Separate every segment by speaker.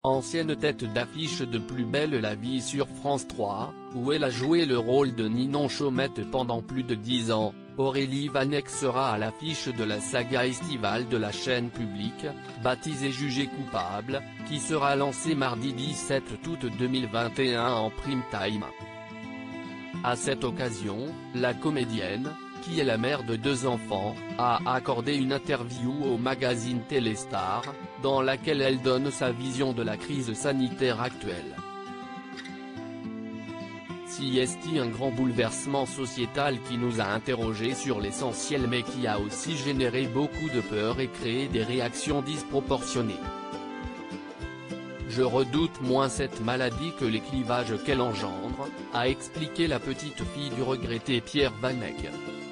Speaker 1: Ancienne tête d'affiche de Plus belle la vie sur France 3, où elle a joué le rôle de Ninon Chaumette pendant plus de 10 ans, Aurélie Vanek sera à l'affiche de la saga estivale de la chaîne publique, baptisée Jugée coupable, qui sera lancée mardi 17 août 2021 en prime time. À cette occasion, la comédienne, qui est la mère de 2 enfants, a accordé une interview au magazine Téléstar, dans laquelle elle donne sa vision de la crise sanitaire actuelle. Si est un grand bouleversement sociétal qui nous a interrogés sur l'essentiel mais qui a aussi généré beaucoup de peur et créé des réactions disproportionnées. Je redoute moins cette maladie que les clivages qu'elle engendre, a expliqué la petite fille du regretté Pierre Vanek.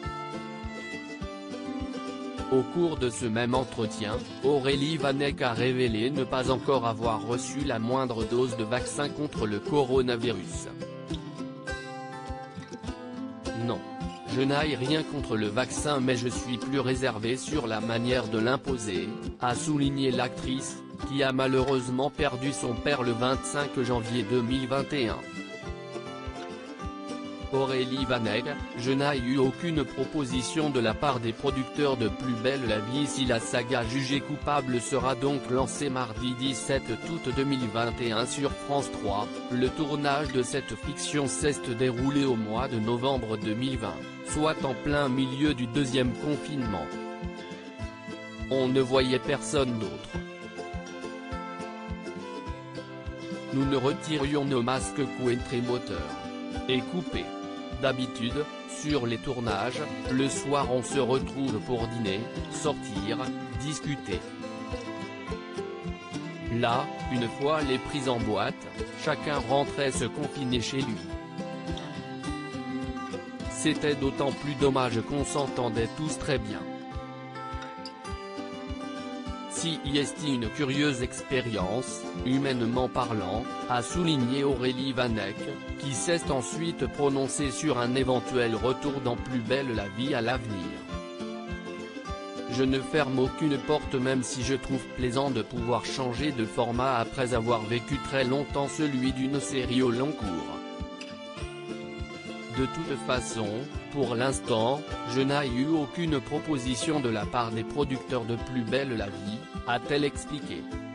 Speaker 1: Au cours de ce même entretien, Aurélie Vanek a révélé ne pas encore avoir reçu la moindre dose de vaccin contre le coronavirus. Non. Je n'ai rien contre le vaccin mais je suis plus réservée sur la manière de l'imposer, a souligné l'actrice, qui a malheureusement perdu son père le 25 janvier 2021. Aurélie Vanek, je n'ai eu aucune proposition de la part des producteurs de Plus belle la vie si la saga Jugée coupable sera donc lancée mardi 17 août 2021 sur France 3, le tournage de cette fiction s'est déroulé au mois de novembre 2020, soit en plein milieu du deuxième confinement. On ne voyait personne d'autre. Nous ne retirions nos masques qu'entremoteurs. Et coupés. D'habitude, sur les tournages, le soir on se retrouve pour dîner, sortir, discuter. Là, une fois les prises en boîte, chacun rentrait se confiner chez lui. C'était d'autant plus dommage qu'on s'entendait tous très bien. Si est une curieuse expérience, humainement parlant, a souligné Aurélie Vanek, qui s'est ensuite prononcée sur un éventuel retour dans Plus belle la vie à l'avenir. Je ne ferme aucune porte même si je trouve plaisant de pouvoir changer de format après avoir vécu très longtemps celui d'une série au long cours. De toute façon, pour l'instant, je n'ai eu aucune proposition de la part des producteurs de Plus belle la vie, a-t-elle expliqué.